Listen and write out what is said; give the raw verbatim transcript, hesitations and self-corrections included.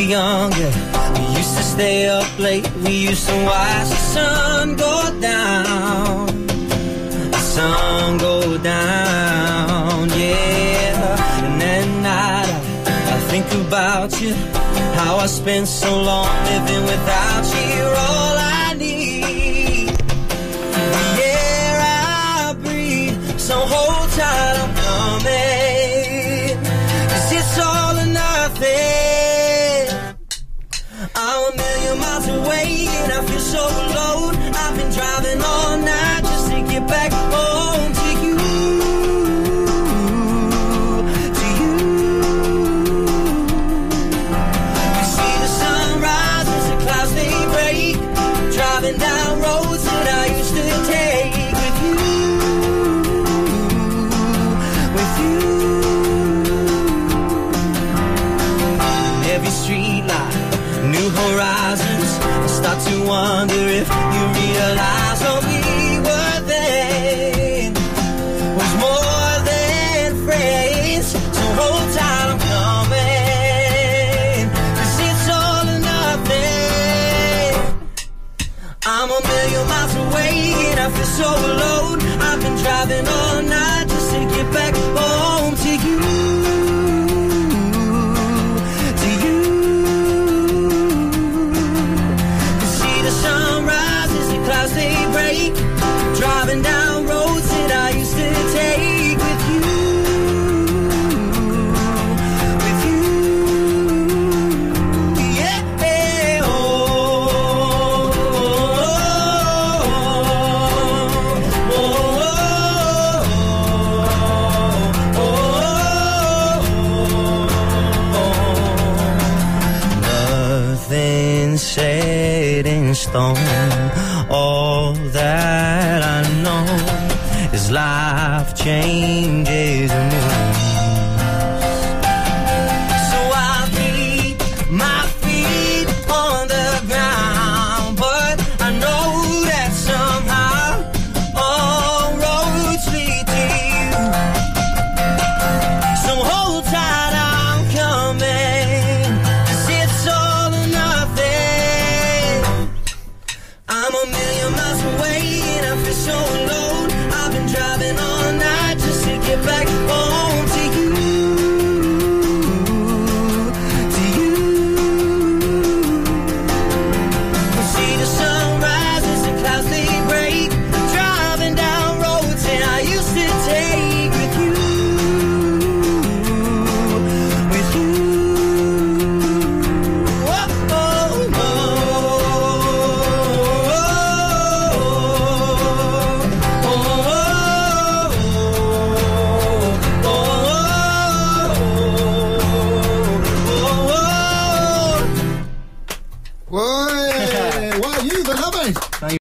younger, we used to stay up late. We used to watch the sun go down, the sun go down, yeah. And at night I, I think about you, how I spent so long living without you. You're all I need, the air I breathe. So hold tight, I'm coming, 'cause it's all or nothing. I'm a million miles away and I feel so alone. I've been driving all night just to get back home to you, to you. You see the sunrise as the clouds they break, driving down roads that I used to take with you, with you. And every street light, new horizons. I start to wonder if you realize what we were then was more than friends. So hold tight, I'm coming, 'cause it's all or nothing. I'm a million miles away and I feel so alone. I've been driving all night just to get back home to you. Driving down roads that I used to take with you, with you, yeah. Oh, oh, oh, oh, oh. Nothing set in stone. All that I know is life change.